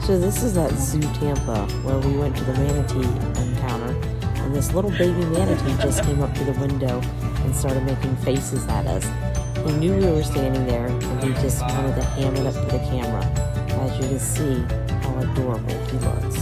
So this is at Zoo Tampa, where we went to the manatee encounter, and this little baby manatee just came up to the window and started making faces at us. He knew we were standing there, and he just wanted to ham it up to the camera. As you can see, how adorable he looks.